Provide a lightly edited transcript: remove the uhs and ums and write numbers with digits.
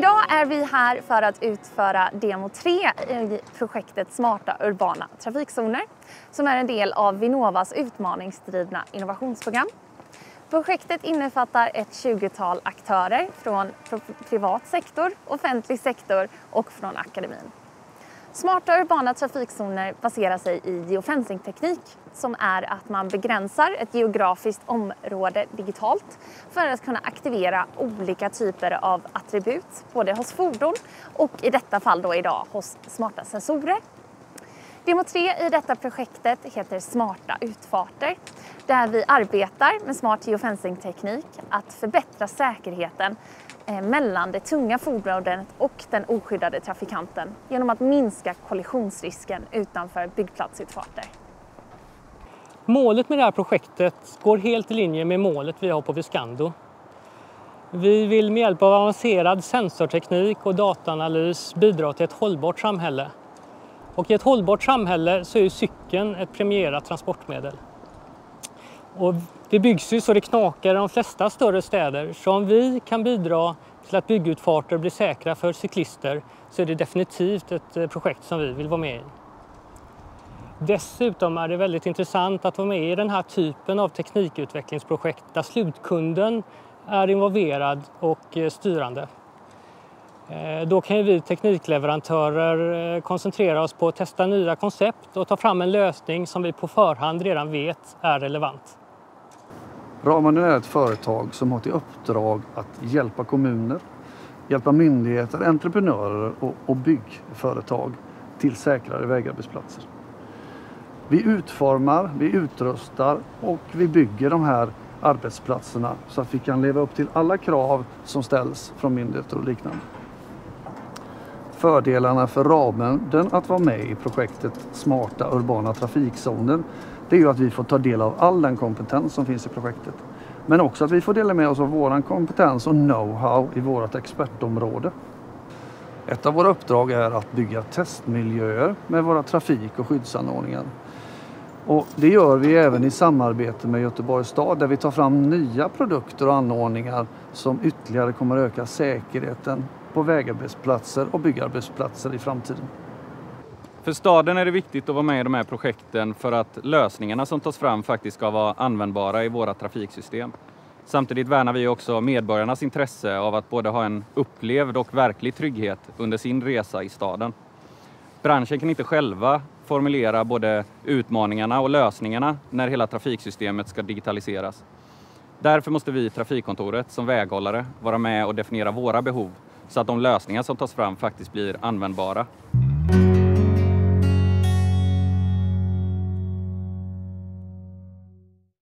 Idag är vi här för att utföra demo 3 i projektet Smarta urbana trafikzoner som är en del av Vinnovas utmaningsdrivna innovationsprogram. Projektet innefattar ett 20-tal aktörer från privat sektor, offentlig sektor och från akademin. Smarta urbana trafikzoner baserar sig i geofencing-teknik som är att man begränsar ett geografiskt område digitalt för att kunna aktivera olika typer av attribut både hos fordon och i detta fall då idag hos smarta sensorer. Demo 3 i detta projektet heter Smarta utfarter där vi arbetar med smart geofencing-teknik att förbättra säkerheten mellan det tunga fordonet och den oskyddade trafikanten genom att minska kollisionsrisken utanför byggplatsutfarter. Målet med det här projektet går helt i linje med målet vi har på Viscando. Vi vill med hjälp av avancerad sensorteknik och dataanalys bidra till ett hållbart samhälle. Och i ett hållbart samhälle så är cykeln ett premierat transportmedel. Och det byggs ju så det knakar i de flesta större städer, så om vi kan bidra till att byggutfarter blir säkra för cyklister så är det definitivt ett projekt som vi vill vara med i. Dessutom är det väldigt intressant att vara med i den här typen av teknikutvecklingsprojekt där slutkunden är involverad och styrande. Då kan ju vi teknikleverantörer koncentrera oss på att testa nya koncept och ta fram en lösning som vi på förhand redan vet är relevant. Raman är ett företag som har till uppdrag att hjälpa kommuner, hjälpa myndigheter, entreprenörer och byggföretag till säkrare vägarbetsplatser. Vi utformar, vi utrustar och vi bygger de här arbetsplatserna så att vi kan leva upp till alla krav som ställs från myndigheter och liknande. Fördelarna för Ramen att vara med i projektet Smarta urbana trafikzoner, det är ju att vi får ta del av all den kompetens som finns i projektet. Men också att vi får dela med oss av vår kompetens och know-how i vårt expertområde. Ett av våra uppdrag är att bygga testmiljöer med våra trafik- och skyddsanordningar. Och det gör vi även i samarbete med Göteborgs stad där vi tar fram nya produkter och anordningar som ytterligare kommer att öka säkerheten på vägarbetsplatser och byggarbetsplatser i framtiden. För staden är det viktigt att vara med i de här projekten för att lösningarna som tas fram faktiskt ska vara användbara i våra trafiksystem. Samtidigt värnar vi också medborgarnas intresse av att både ha en upplevd och verklig trygghet under sin resa i staden. Branschen kan inte själva formulera både utmaningarna och lösningarna när hela trafiksystemet ska digitaliseras. Därför måste vi i Trafikkontoret som väghållare vara med och definiera våra behov så att de lösningar som tas fram faktiskt blir användbara.